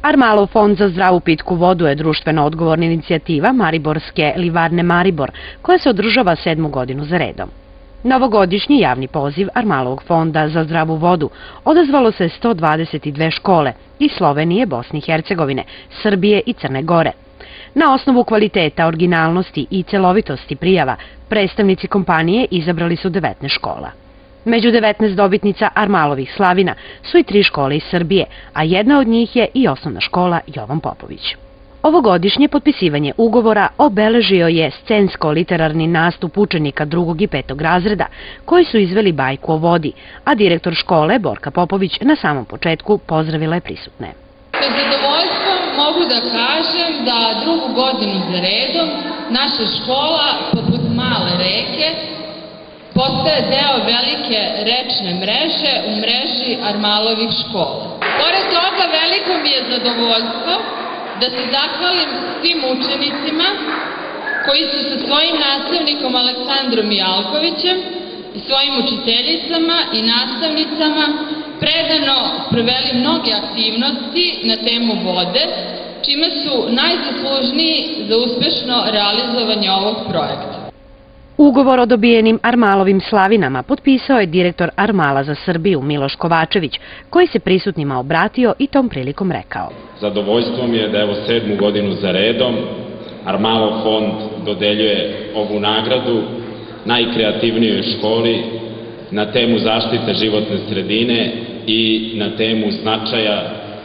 Armalov fond za zdravu pitku vodu je društveno odgovorna inicijativa Mariborske livarne Maribor, koja se održava 7. godinu za redom. Na ovogodišnji javni poziv Armalovog fonda za zdravu vodu odazvalo se 122 škole iz Slovenije, Bosne i Hercegovine, Srbije i Crne Gore. Na osnovu kvaliteta, originalnosti i celovitosti prijava, predstavnici kompanije izabrali su 19 škola. Među 19 dobitnica Armalovih slavina su i 3 škole iz Srbije, a jedna od njih je i osnovna škola Jovan Popović. Ovogodišnje potpisivanje ugovora obeležio je scensko-literarni nastup učenika 2. i 5. razreda, koji su izveli bajku o vodi, a direktor škole Borka Popović na samom početku pozdravila je prisutne. Sa zadovoljstvom mogu da kažem da 2. godinu za redom naša škola, poput male reke, postaje deo velike rečne mreže u mreži Armalovih škola. Pored toga, veliko mi je zadovoljstvo da se zahvalim svim učenicima koji su sa svojim nastavnikom Aleksandrom Jalkovićem i svojim učiteljicama i nastavnicama predano sproveli mnoge aktivnosti na temu vode, čime su najzaslužniji za uspešno realizovanje ovog projekta. Ugovor o dobijenim Armalovim slavinama potpisao je direktor Armala za Srbiju Miloš Kovačević, koji se prisutnima obratio i tom prilikom rekao: Zadovoljstvo mi je da evo 7. godinu za redom Armalov fond dodeljuje ovu nagradu najkreativnijoj školi na temu zaštite životne sredine i na temu značaja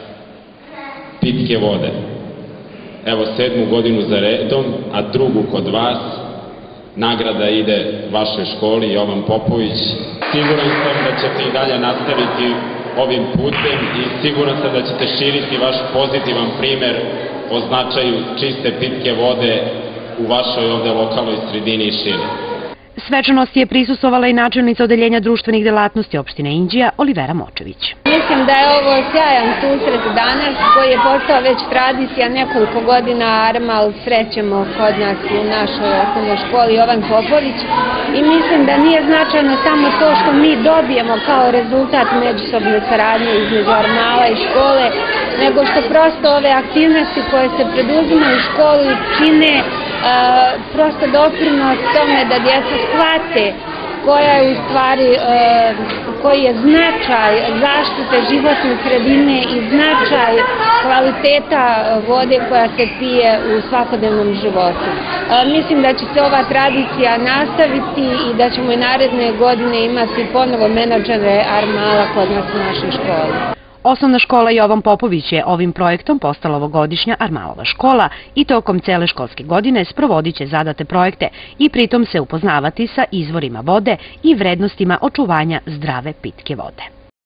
pitke vode. Evo 7. godinu za redom, a drugu kod vas. Nagrada ide vašoj školi Jovan Popović. Siguran sam da ćete i dalje nastaviti ovim putem i siguran sam da ćete širiti vaš pozitivan primer o značaju čiste pitke vode u vašoj ovde lokalnoj sredini i šire. Svečanosti je prisustvovala i načelnica Odeljenja društvenih delatnosti opštine Inđija Olivera Močević. Mislim da je ovo sjajan susret danas koji je postao već tradicija. Nekoliko godina Armal srećemo kod nas u našoj osnovnoj školi Jovan Popović i mislim da nije značajno samo to što mi dobijemo kao rezultat međusobne saradnje između Armala i škole, nego što prosto ove aktivnosti koje se preduzimaju u školi čine prosto doprinos tome da djeca shvate koja je u stvari, koji je značaj zaštite životne sredine i značaj kvaliteta vode koja se pije u svakodnevnom životu. Mislim da će se ova tradicija nastaviti i da ćemo i naredne godine imati ponovo menadžere Armala kod nas u našoj školi. Osnovna škola Jovan Popović je ovim projektom postala ovogodišnja Armalova škola i tokom cele školske godine sprovodit će zadate projekte i pritom se upoznavati sa izvorima vode i vrednostima očuvanja zdrave pitke vode.